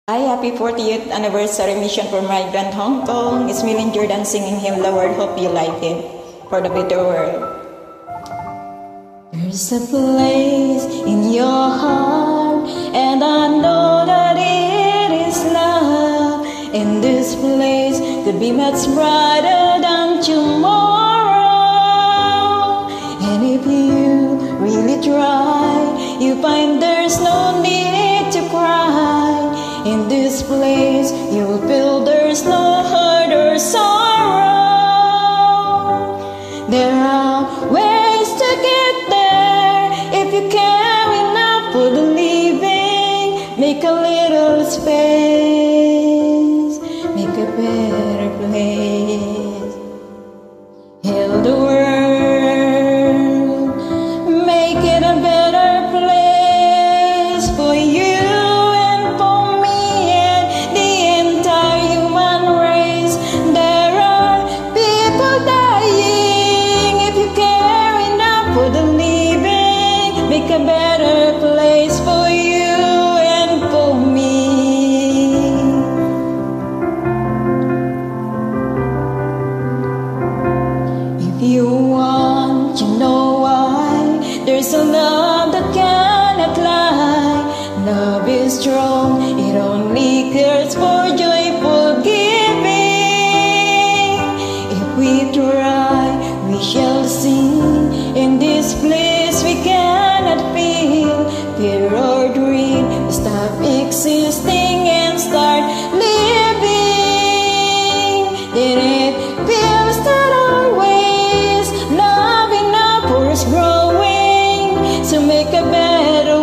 Hi, happy 40th anniversary mission for Migrant Hong Kong. It's Millie Jordan singing him the word. Hope you like it. For the better world. There's a place in your heart, and I know that it is love. And this place could be much brighter than tomorrow. And if you really try, you find there's no need to cry. In this place, you'll feel there's no hurt or sorrow. There are ways to get there if you care enough for the living. Make a little space, make a better place. Heal the world, make it a better place for you. Make a better place for you and for me. If you want to know why, there's a love that cannot lie. Love is strong, it only cares for joyful giving. If we try, we shall see. In this place we cannot feel fear or dread. Stop existing and start living. Then it feels that always love enough for us growing. So make a better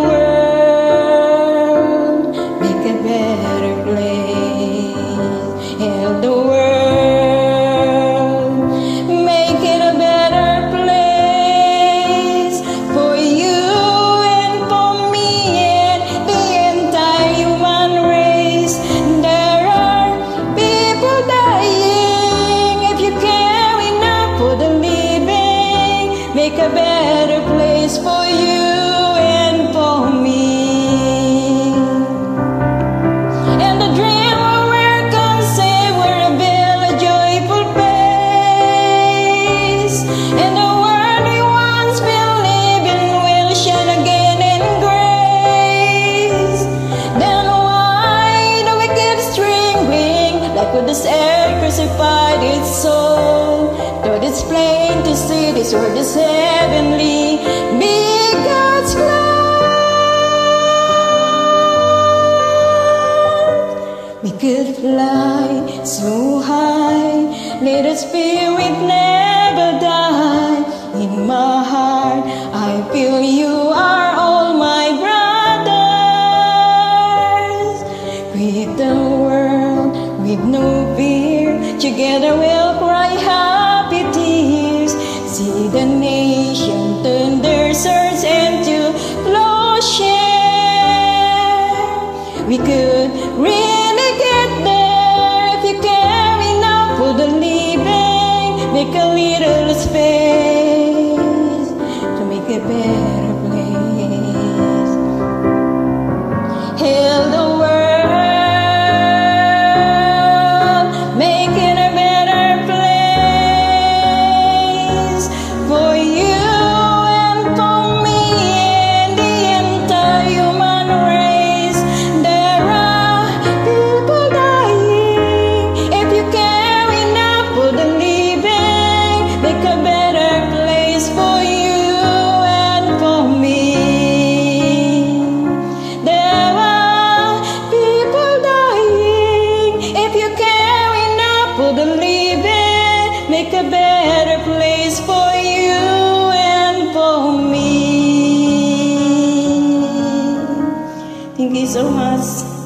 world, make a better place. Help the world. Make a better place for you and for me. And the dream of where can say we're a build a joyful place. And the world we once believed in will shine again in grace. Then why the wicked strangling, like with this air crucified its soul? Though it's plain to see this world is heavenly, be God's cloud. We could fly so high, let our spirit never die. In my heart, I feel you are all my brothers. With the world, with no fear, together we'll cry happy tears. See the nation turn their swords into plowshare. We could really get there if you care enough for the living. Make a little space to make a better place. Hail the world, make it a better place for you and for me and the entire human race. There are people dying. If you care enough for the living, make a better place for you and for me. There are people dying. If you care enough for the living, make a better place for you and for me. Thank you so much.